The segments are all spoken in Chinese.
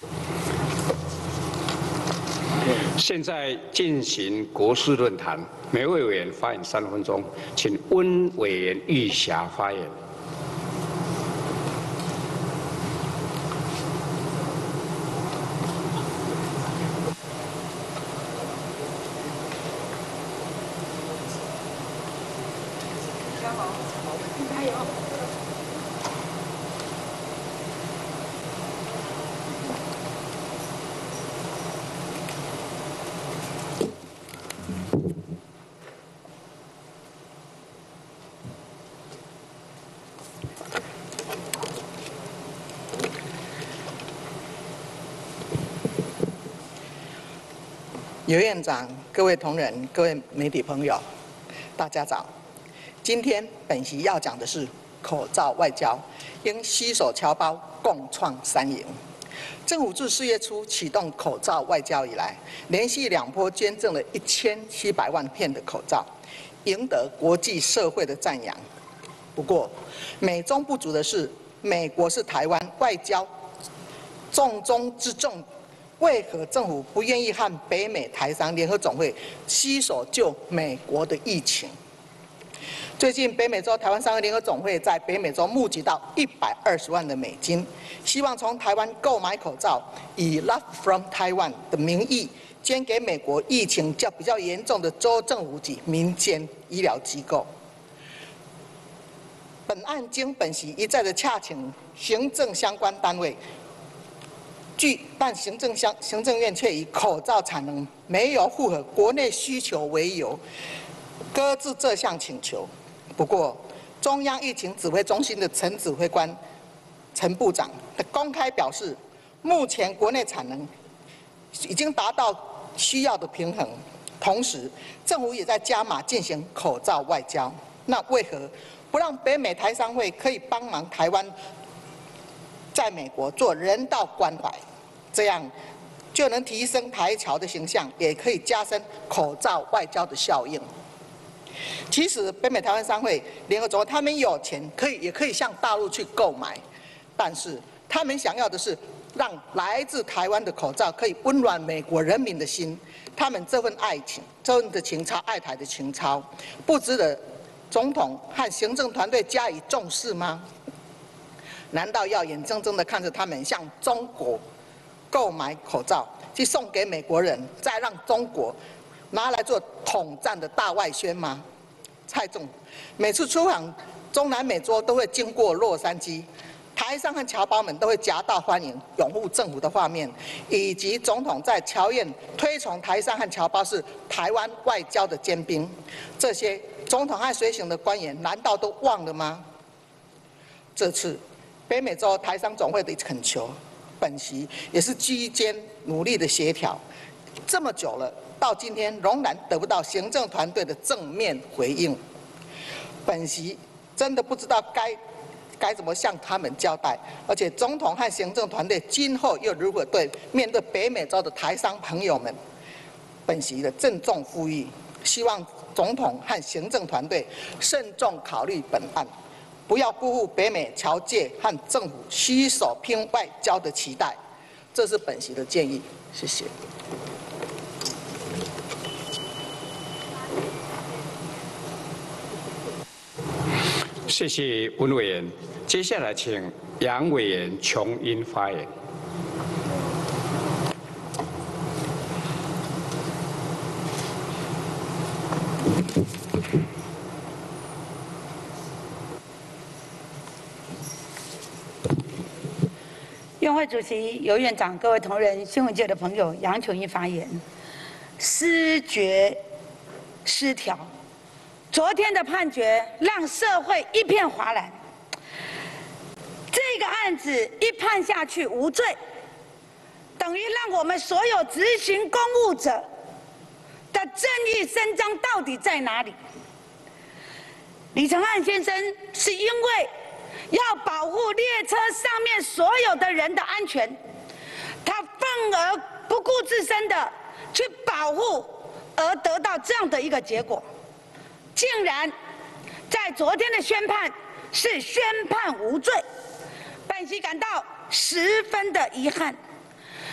现在进行国事论坛，每位委员发言3分钟，请温委员玉霞发言。 尤院长、各位同仁、各位媒体朋友，大家早。今天本席要讲的是口罩外交，应携手侨胞，共创3赢。政府自4月初启动口罩外交以来，连续2波捐赠了1700万片的口罩，赢得国际社会的赞扬。不过，美中不足的是，美国是台湾外交重中之重。为何政府不愿意和北美台商联合总会携手救美国的疫情？最近，北美洲台湾商会联合总会在北美洲募集到120万的美金，希望从台湾购买口罩，以 "Love from Taiwan" 的名义捐给美国疫情比较严重的州政府及民间医疗机构。本案经本席一再的洽请行政相关单位。但行政院却以口罩产能没有符合国内需求为由，搁置这项请求。不过，中央疫情指挥中心的陈指挥官陈部长公开表示，目前国内产能已经达到需要的平衡，同时政府也在加码进行口罩外交。那为何不让北美台商会可以帮忙台湾在美国做人道关怀？这样就能提升台侨的形象，也可以加深口罩外交的效应。其实北美台湾商会联合总会，他们有钱也可以向大陆去购买，但是他们想要的是让来自台湾的口罩可以温暖美国人民的心。他们这份爱情、这份的情操、爱台的情操，不值得总统和行政团队加以重视吗？难道要眼睁睁地看着他们向中国购买口罩，去送给美国人，再让中国拿来做统战的大外宣吗？蔡总每次出访中南美洲都会经过洛杉矶，台商和侨胞们都会夹道欢迎，拥护政府的画面，以及总统在侨宴推崇台商和侨胞是台湾外交的尖兵，这些总统和随行的官员难道都忘了吗？这次北美洲台商总会的恳求。本席也是居间努力的协调，这么久了，到今天仍然得不到行政团队的正面回应。本席真的不知道该怎么向他们交代，而且总统和行政团队今后又如何面对北美洲的台商朋友们？本席的郑重呼吁，希望总统和行政团队慎重考虑本案。不要辜负北美侨界和政府携手拼外交的期待，这是本席的建议。谢谢。 谢谢温委员。接下来请杨委员琼英发言。 院会主席尤院长、各位同仁、新闻界的朋友，杨琼英发言。思觉失调，昨天的判决让社会一片哗然。这个案子一判下去无罪，等于让我们所有执行公务者的正义伸张到底在哪里？李承翰先生是因为要保护列车上面所有的人的安全，他愤而不顾自身的去保护，而得到这样的一个结果，竟然在昨天的宣判是宣判无罪，本席感到十分的遗憾。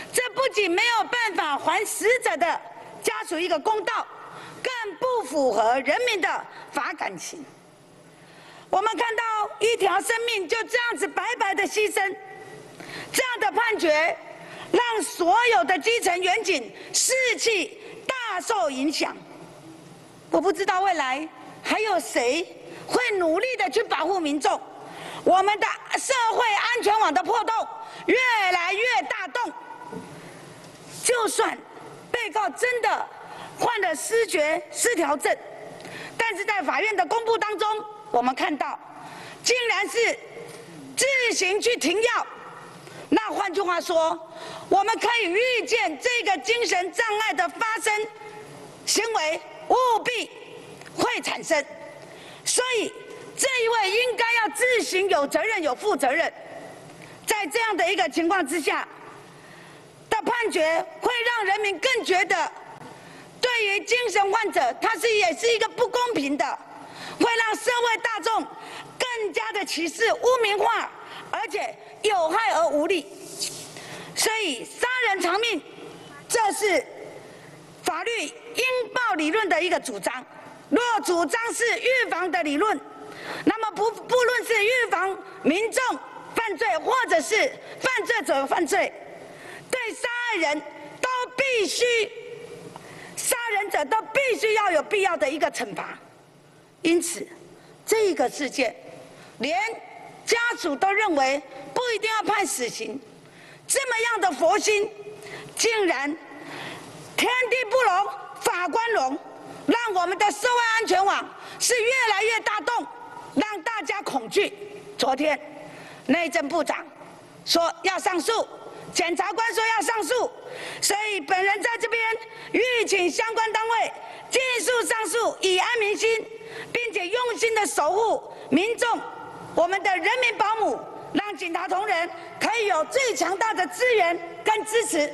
这不仅没有办法还死者的家属一个公道，更不符合人民的法感情。我们看到一条生命就这样子白白的牺牲，这样的判决让所有的基层员警士气大受影响。我不知道未来还有谁会努力的去保护民众，我们的社会安全网的破洞越来越大洞。就算被告真的患了思觉失调症，但是在法院的公布当中，我们看到竟然是自行去停药。那换句话说，我们可以预见这个精神障碍的发生行为务必会产生，所以这一位应该要自行有责任、有负责任。在这样的一个情况之下的判决，会让人民更觉得，对于精神患者，他也是一个不公平的，会让社会大众更加的歧视、污名化，而且有害而无利。所以，杀人偿命，这是法律应报理论的一个主张。若主张是预防的理论，那么不论是预防民众犯罪，或者是犯罪者犯罪，对杀害人都必须，杀人者都必须要有必要的一个惩罚。因此，这个事件，连家属都认为不一定要判死刑，这么样的佛心，竟然天地不容，法官容，让我们的社会安全网是越来越大洞，让大家恐惧。昨天，内政部长说要上诉，检察官说要上诉，所以本人在这边吁请相关单位尽速上诉，以安民心，并且用心的守护民众，我们的人民保姆，让警察同仁可以有最强大的资源跟支持。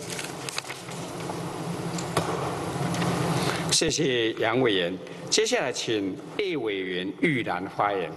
谢谢杨委员。接下来请叶委员玉兰发言。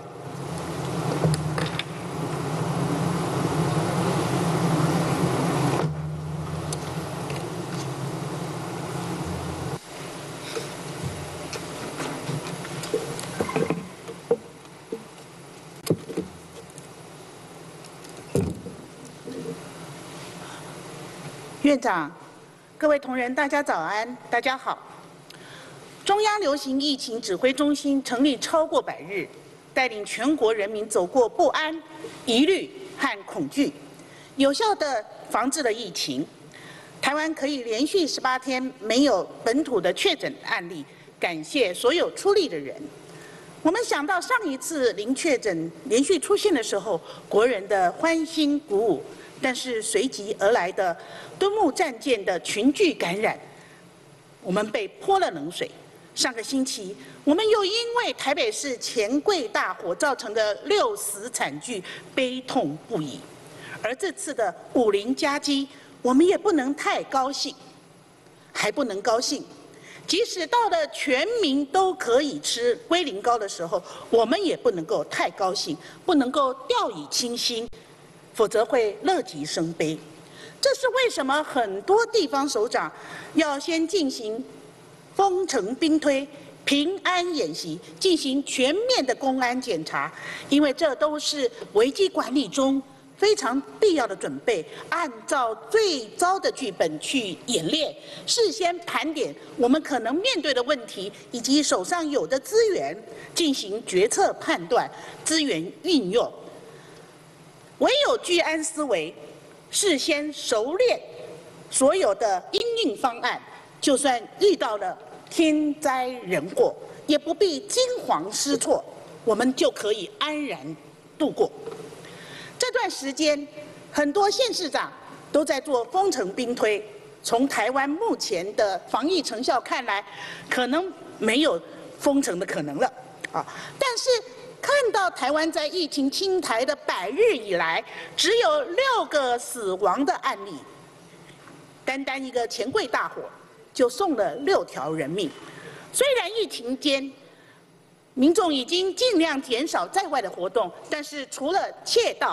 院长，各位同仁，大家早安，大家好。中央流行疫情指挥中心成立超过100日，带领全国人民走过不安、疑虑和恐惧，有效地防治了疫情。台湾可以连续18天没有本土的确诊案例，感谢所有出力的人。我们想到上一次零确诊连续出现的时候，国人的欢欣鼓舞。但是随即而来的敦睦战舰的群聚感染，我们被泼了冷水。上个星期，我们又因为台北市钱柜大火造成的6死惨剧悲痛不已。而这次的50加基，我们也不能太高兴，还不能高兴。即使到了全民都可以吃龟苓膏的时候，我们也不能够太高兴，不能够掉以轻心。否则会乐极生悲。这是为什么很多地方首长要先进行封城兵推、平安演习，进行全面的公安检查，因为这都是危机管理中非常必要的准备，按照最糟的剧本去演练，事先盘点我们可能面对的问题以及手上有的资源，进行决策判断、资源运用。唯有居安思危，事先熟练所有的因应方案，就算遇到了天灾人祸，也不必惊慌失措，我们就可以安然度过。这段时间，很多县市长都在做封城兵推。从台湾目前的防疫成效看来，可能没有封城的可能了啊，但是。看到台湾在疫情清台的100日以来，只有6个死亡的案例，单单一个钱柜大火就送了6条人命。虽然疫情间民众已经尽量减少在外的活动，但是除了窃盗、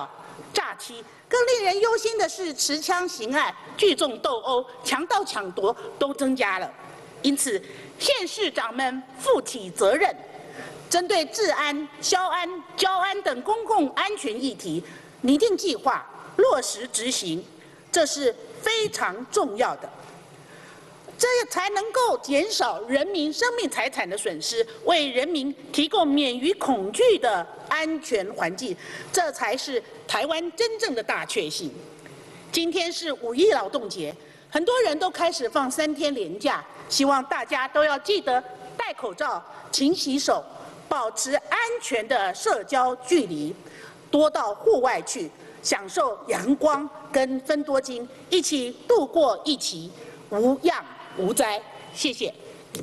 诈欺。更令人忧心的是，持枪刑案、聚众斗殴、强盗抢夺都增加了。因此，县市长们负起责任，针对治安、消安、交安等公共安全议题，拟定计划，落实执行，这是非常重要的。这才能够减少人民生命财产的损失，为人民提供免于恐惧的安全环境，这才是台湾真正的大确幸。今天是5·1劳动节，很多人都开始放3天连假，希望大家都要记得戴口罩、勤洗手，保持安全的社交距离，多到户外去享受阳光跟芬多精，一起度过疫期，无恙无灾。谢谢。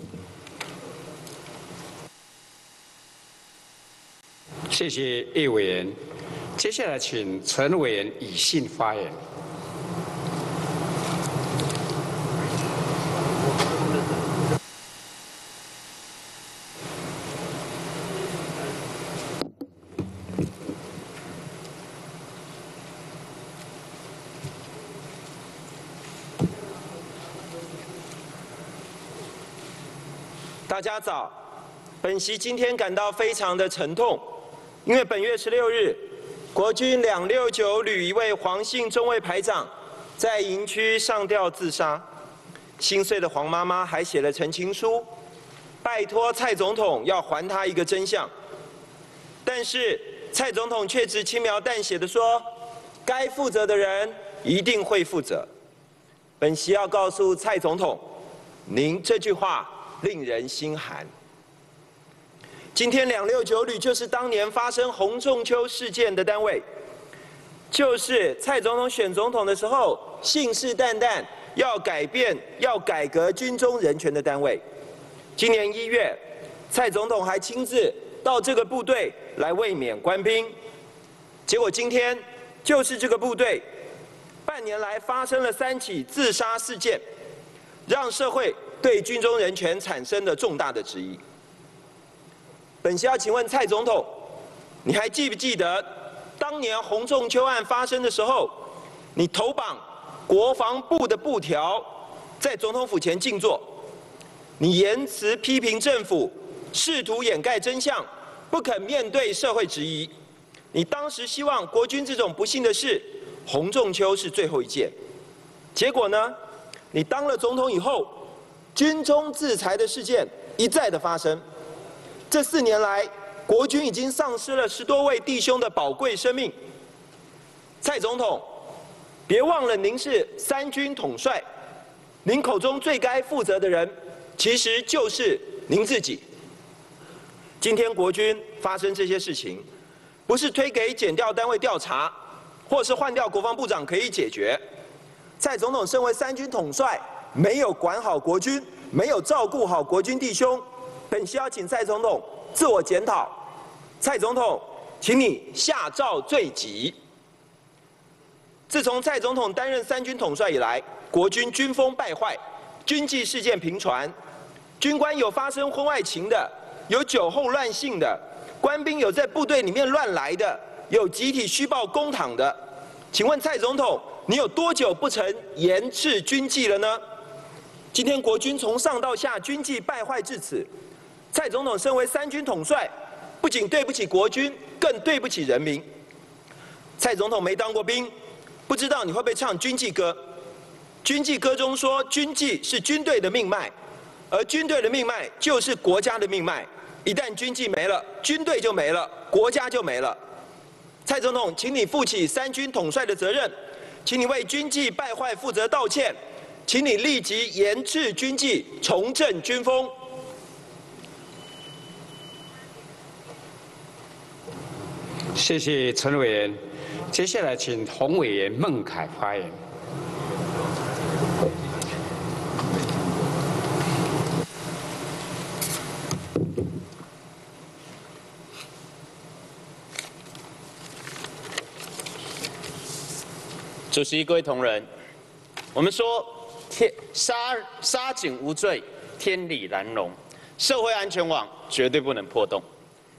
谢谢叶委员。接下来请陈委员以信发言。 大家早，本席今天感到非常的沉痛，因为本月16日，国军269旅一位黄姓中尉排长在营区上吊自杀，心碎的黄妈妈还写了陈情书，拜托蔡总统要还他一个真相。但是蔡总统却只轻描淡写的说，该负责的人一定会负责。本席要告诉蔡总统，您这句话令人心寒。今天269旅就是当年发生洪仲丘事件的单位，就是蔡总统选总统的时候信誓旦旦要改变、要改革军中人权的单位。今年1月，蔡总统还亲自到这个部队来慰勉官兵，结果今天就是这个部队半年来发生了3起自杀事件，让社会对军中人权产生了重大的质疑。本席要请问蔡总统，你还记不记得当年洪仲丘案发生的时候，你头绑国防部的布条，在总统府前静坐，你言辞批评政府，试图掩盖真相，不肯面对社会质疑。你当时希望国军这种不幸的事，洪仲丘是最后一件。结果呢，你当了总统以后，军中自裁的事件一再的发生。这4年来，国军已经丧失了10多位弟兄的宝贵生命。蔡总统，别忘了您是3军统帅，您口中最该负责的人，其实就是您自己。今天国军发生这些事情，不是推给检调单位调查，或是换掉国防部长可以解决。蔡总统身为3军统帅，没有管好国军，没有照顾好国军弟兄。本席要请蔡总统自我检讨。蔡总统，请你下诏罪己。自从蔡总统担任3军统帅以来，国军军风败坏，军纪事件频传，军官有发生婚外情的，有酒后乱性的，官兵有在部队里面乱来的，有集体虚报公帑的。请问蔡总统，你有多久不曾严治军纪了呢？今天国军从上到下军纪败坏至此，蔡总统身为3军统帅，不仅对不起国军，更对不起人民。蔡总统没当过兵，不知道你会不会唱军纪歌。军纪歌中说，军纪是军队的命脉，而军队的命脉就是国家的命脉。一旦军纪没了，军队就没了，国家就没了。蔡总统，请你负起3军统帅的责任，请你为军纪败坏负责道歉，请你立即严治军纪，重振军风。 谢谢陈委员。接下来请洪委员孟凯发言。 主席、各位同仁，我们说杀警无罪，天理难容，社会安全网绝对不能破洞。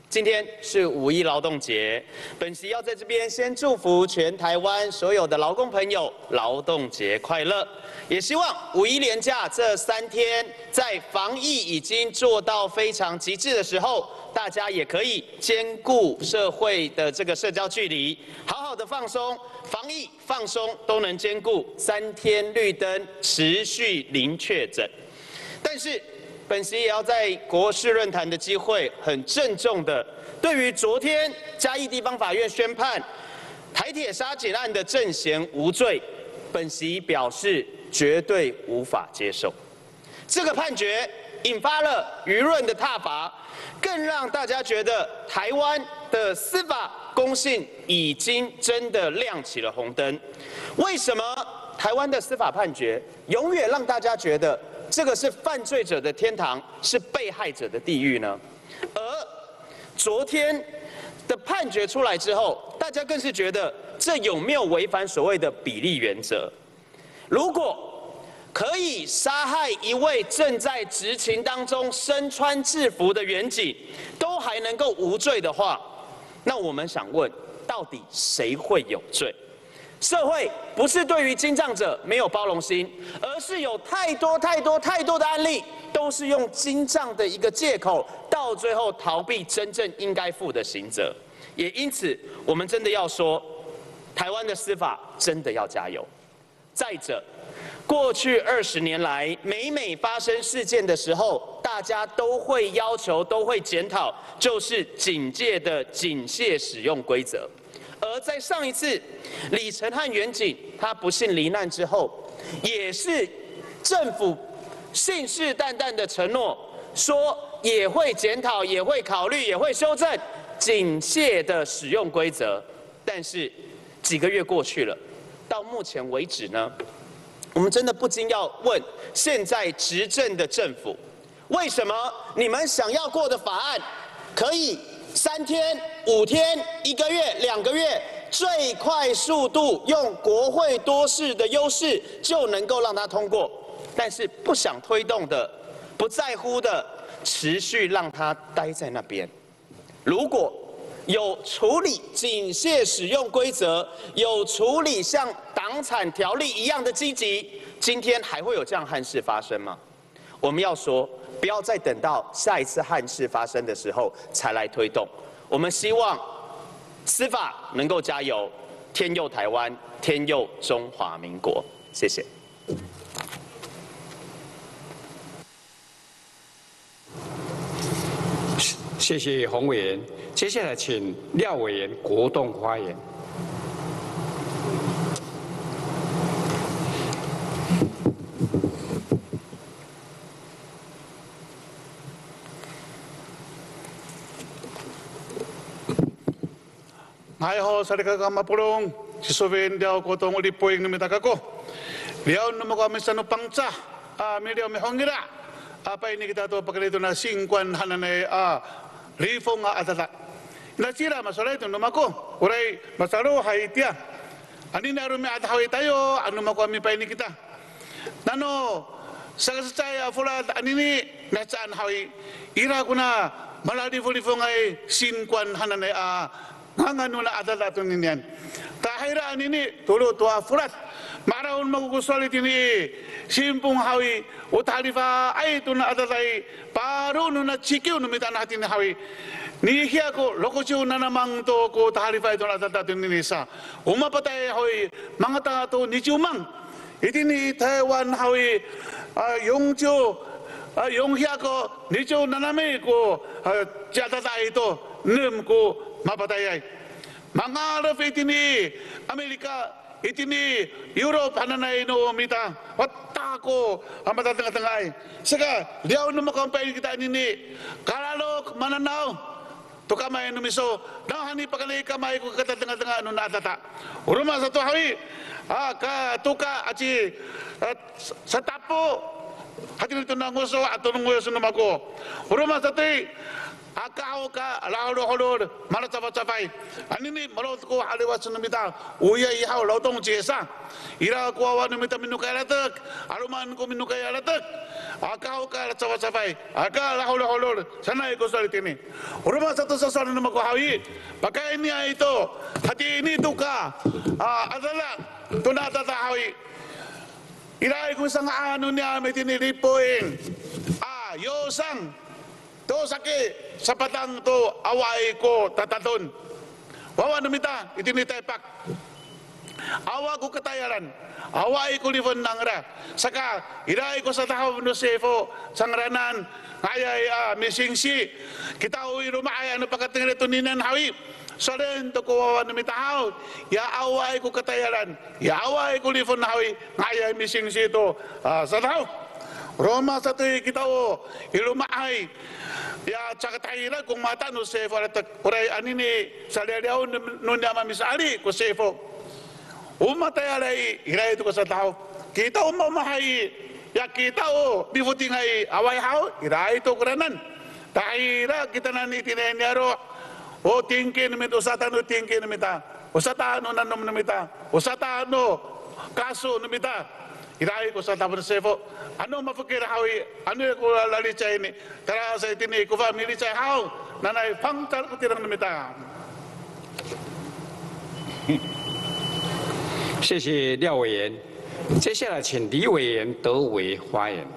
今天是5·1劳动节，本席要在这边先祝福全台湾所有的劳工朋友劳动节快乐，也希望5·1连假这3天在防疫已经做到非常极致的时候，大家也可以兼顾社会的这个社交距离，好好的放松，防疫放松都能兼顾，3天绿灯持续零确诊。但是本席也要在国事论坛的机会，很郑重的，对于昨天嘉义地方法院宣判台铁杀警案的正嫌无罪，本席表示绝对无法接受。这个判决引发了舆论的挞伐，更让大家觉得台湾的司法公信已经真的亮起了红灯。为什么台湾的司法判决永远让大家觉得这个是犯罪者的天堂，是被害者的地狱呢？而昨天的判决出来之后，大家更是觉得这有没有违反所谓的比例原则？如果可以杀害一位正在执勤当中身穿制服的员警，都还能够无罪的话，那我们想问，到底谁会有罪？社会不是对于精障者没有包容心，而是有太多的案例，都是用精障的一个借口，到最后逃避真正应该负的刑责。也因此，我们真的要说，台湾的司法真的要加油。再者，过去20年来，每发生事件的时候，大家都会要求、都会检讨，就是警界的警械使用规则。而在上一次李承翰员警他不幸罹难之后，也是政府信誓旦旦的承诺，说也会检讨、也会考虑、也会修正警械的使用规则。但是几个月过去了，到目前为止呢，我们真的不禁要问现在执政的政府，为什么你们想要过的法案可以3天、5天、1个月、2个月，最快速度用国会多数的优势就能够让它通过，但是不想推动的、不在乎的，持续让它待在那边。如果有处理警械使用规则，有处理像党产条例一样的积极，今天还会有这样憾事发生吗？我们要说，不要再等到下一次憾事发生的时候才来推动。我们希望司法能够加油，天佑台湾，天佑中华民国。谢谢。 谢谢洪委员。接下来请廖委员国栋发言。 Ngayon sa mapulong si Soben daw ko tong ulipoy ng mitagako. Liaw na mo kami sa nupangsa. Mediaw may hongira. Apa ini kita to pakalito na 5 hananay rifong atata. Nasira masalay ito numako. Uray masaro haitia. Ani na rumi atahawi tayo anu mo kami pa ini kita. Nano sa kasaya fulat anini nasaan hawi ira ko na maladi rifong ay 5 hananay ngangano na adalato ninyan. Tahiraan ini tulo tua furat. Maraon magugusolit ini simpung hawi utalifa ay ito na adalay paro no na chikiw numitan natin hawi. Nihiya ko lokosyo na namang to ko tahalifa ito na adalato ninisa. Umapatay hawi mga tato ni Chumang. Iti ni Taiwan hawi yongjo yonghiya ko ni Chu nanami ko jatata ito nem ko mapatayay. Mga araf itini Amerika, itini Europe, hananay no mita, wata ko ang matatanga-tangay. Saka, liyaw na makampayin kita nini, kalalok, mananaw, tukamay numiso, nahani pakalay kamay ko katatanga-tanga no natata. Uruma sa tuhawi, tuka aci sa tapo, hati nito na nguso at tunong nguso naman ko. Uruma sa tuy, Akao ka lao mana capai anini malot ko haliwas numita uya ihau lautong jesa ira ko awan numita minukay latak aluman ko minukay latak Akaw ka sabay-sabay, aka lahol-lahol, sanay ko sa litini. Urama sa to sa sana na makuhawi, pagkain niya ito, hati ini ito ka, adala, tunatatahawi. Ilay ko sa ano niya, may tiniripoin, yosang, to saki, sa patang to, away ko, tataton. Wawa numita, itinitepak. Awa ko katayaran, away ko livon nangra. Saka, iray ko sa tahaw no sefo, sangranan, ngayay misingsi. Kita uwi rumaya, ano pagkatingin ito ninan hawi. So rin, to ko wawa numitahaw. Ya away ko katayaran, ya away ko livon hawi, ngayay misingsi ito sa tahaw. Roma sa ito'y kita o, ilumaay. Ya tsakatahira kung mata no sefo, uray anini, sa leriaw nun yaman misali ko sefo. Umatay alay, iray ito ko sa tao. Kita umamahay, ya kita o, bibuti ngay away hao, iray ito kuranan. Tahira, kita na itinenyaro, o tingkin namit, usatan o tingkin namita, usatan o nanom namita, usatan o kaso namita, iray ko sa tao ng sefo. Ano mapakira hawi, ano yung lalitsa ini, tara sa itini, kufa, militsa hao, nanay, pangtal ko tirang namita. 谢谢廖委员。接下来，请李委员德为发言。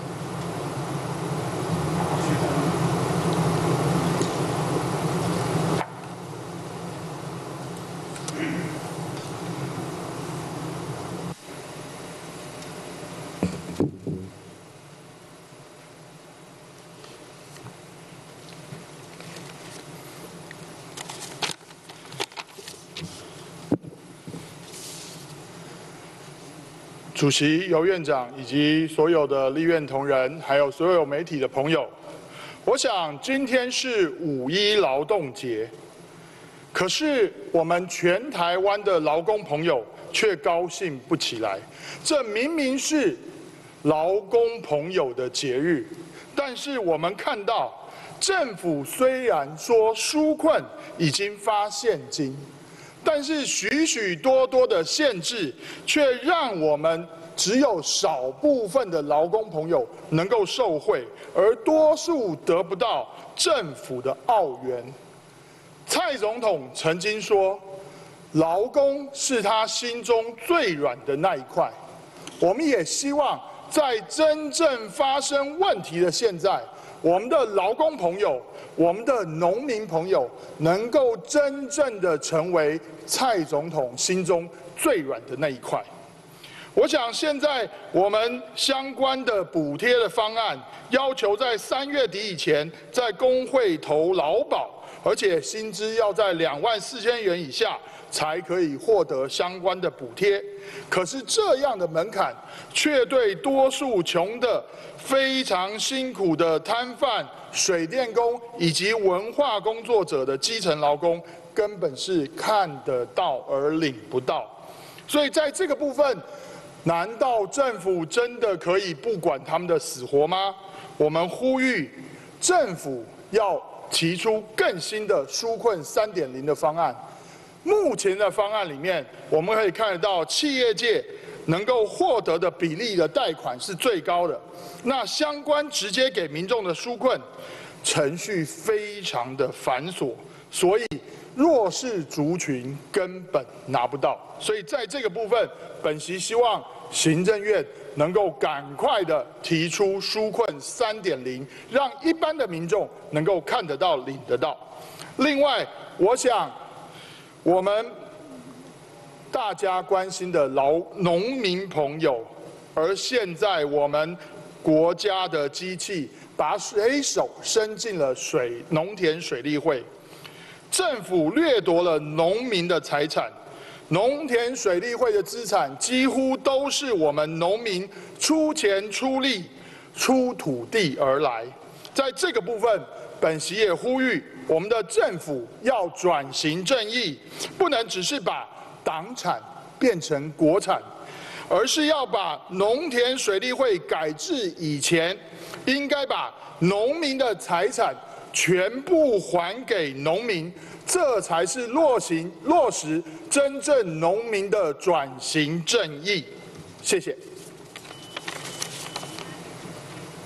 主席、尤院长以及所有的立院同仁，还有所有媒体的朋友，我想今天是5·1劳动节，可是我们全台湾的劳工朋友却高兴不起来。这明明是劳工朋友的节日，但是我们看到政府虽然说纾困已经发现金，但是许许多多的限制，却让我们只有少部分的劳工朋友能够受惠，而多数得不到政府的澳元。蔡总统曾经说，劳工是他心中最软的那一块。我们也希望在真正发生问题的现在，我们的劳工朋友、我们的农民朋友能够真正的成为蔡总统心中最软的那一块。我想现在我们相关的补贴的方案，要求在3月底以前在工会投劳保，而且薪资要在24000元以下才可以获得相关的补贴。可是这样的门槛，却对多数穷的、非常辛苦的摊贩、水电工以及文化工作者的基层劳工，根本是看得到而领不到。所以在这个部分，难道政府真的可以不管他们的死活吗？我们呼吁政府要提出更新的纾困3.0的方案。目前的方案里面，我们可以看得到企业界能够获得的比例的贷款是最高的。那相关直接给民众的纾困程序非常的繁琐，所以弱势族群根本拿不到。所以在这个部分，本席希望行政院能够赶快的提出纾困3.0，让一般的民众能够看得到、领得到。另外，我想我们大家关心的农民朋友，而现在我们国家的机器把水手伸进了农田水利会，政府掠夺了农民的财产。农田水利会的资产几乎都是我们农民出钱出力、出土地而来。在这个部分，本席也呼吁我们的政府要转型正义，不能只是把党产变成国产，而是要把农田水利会改制以前，应该把农民的财产全部还给农民。这才是落实真正农民的转型正义。谢谢。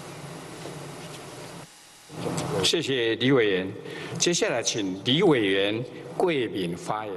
谢谢李委员。接下来请李委员桂敏发言。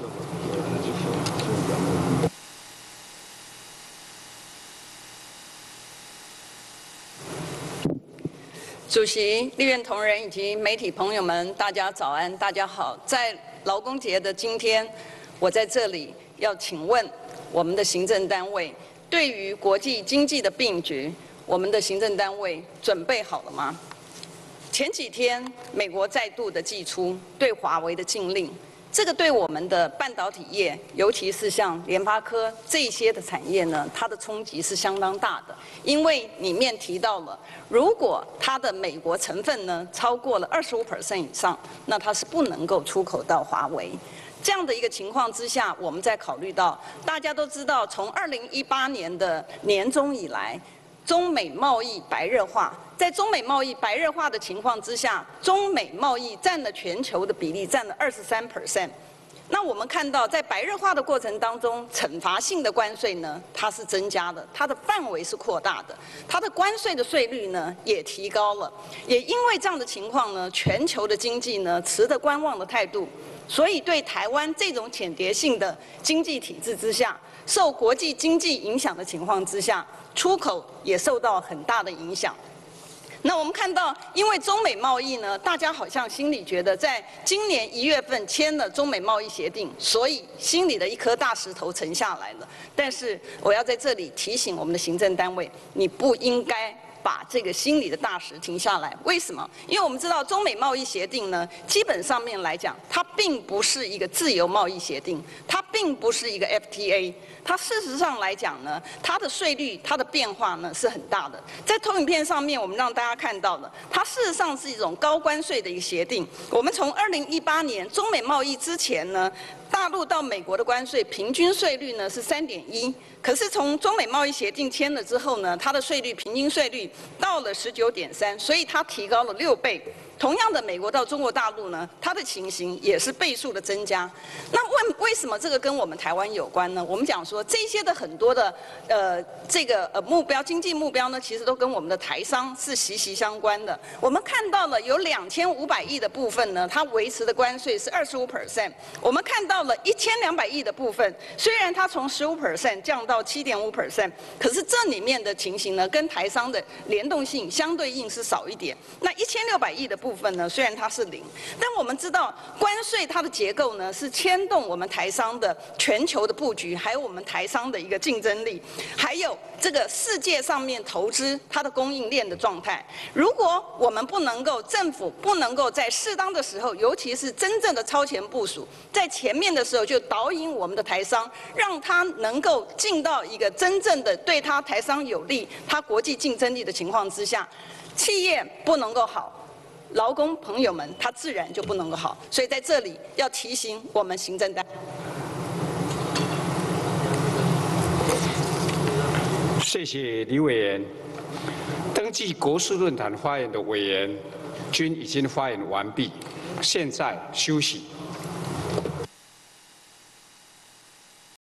主席、立院同仁以及媒体朋友们，大家早安，大家好。在劳工节的今天，我在这里要请问我们的行政单位，对于国际经济的病局，我们的行政单位准备好了吗？前几天，美国再度的祭出对华为的禁令，这个对我们的半导体业，尤其是像联发科这些的产业呢，它的冲击是相当大的。因为里面提到了，如果它的美国成分呢超过了25% 以上，那它是不能够出口到华为。这样的一个情况之下，我们在考虑到，大家都知道，从2018年的年中以来，中美贸易白热化。在中美贸易白热化的情况之下，中美贸易占了全球的比例占了23%。那我们看到，在白热化的过程当中，惩罚性的关税呢，它是增加的，它的范围是扩大的，它的关税的税率呢也提高了。也因为这样的情况呢，全球的经济呢持着观望的态度，所以对台湾这种浅碟性的经济体制之下，受国际经济影响的情况之下，出口也受到很大的影响。那我们看到，因为中美贸易呢，大家好像心里觉得，在今年1月份签了中美贸易协定，所以心里的一颗大石头沉下来了。但是我要在这里提醒我们的行政单位，你不应该把这个心里的大石停下来。为什么？因为我们知道中美贸易协定呢，基本上面来讲，它并不是一个自由贸易协定，它并不是一个 FTA。它事实上来讲呢，它的税率、它的变化呢是很大的。在投影片上面，我们让大家看到的，它事实上是一种高关税的一个协定。我们从2018年中美贸易之前呢，大陆到美国的关税平均税率呢是3.1，可是从中美贸易协定签了之后呢，它的税率平均税率到了19.3，所以它提高了6倍。同样的，美国到中国大陆呢，它的情形也是倍数的增加。那为什么这个跟我们台湾有关呢？我们讲说这些的很多的目标经济目标呢，其实都跟我们的台商是息息相关的。我们看到了有2500亿的部分呢，它维持的关税是25%。我们看到了1200亿的部分，虽然它从15% 降到7.5%，可是这里面的情形呢，跟台商的联动性相对应是少一点。那1600亿的部分呢，虽然它是0，但我们知道关税它的结构呢是牵动我们台商的全球的布局，还有我们台商的一个竞争力，还有这个世界上面投资它的供应链的状态。如果我们不能够，政府不能够在适当的时候，尤其是真正的超前部署，在前面的时候就导引我们的台商，让他能够进到一个真正的对他台商有利、他国际竞争力的情况之下，企业不能够好。劳工朋友们，他自然就不能够好，所以在这里要提醒我们行政单位。 谢谢李委员。登记国事论坛发言的委员均已经发言完毕，现在休息。